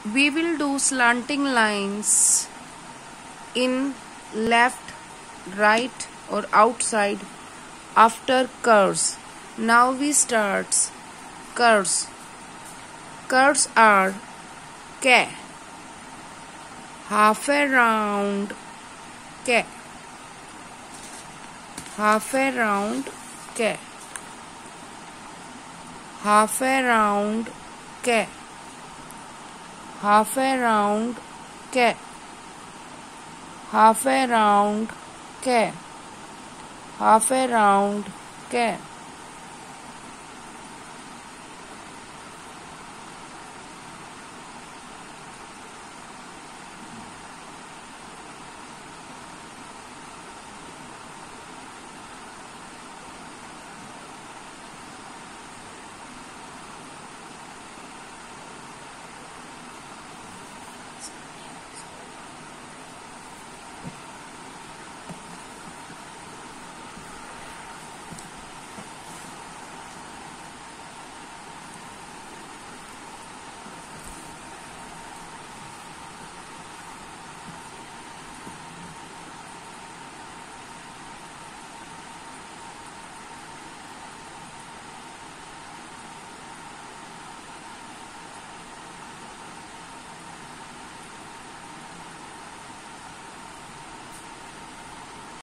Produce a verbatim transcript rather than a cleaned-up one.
We will do slanting lines in left, right or outside after curves. Now we start curves. Curves are K, half a round K, half a round K, half a round K, half a round K, half a round K, half a round K.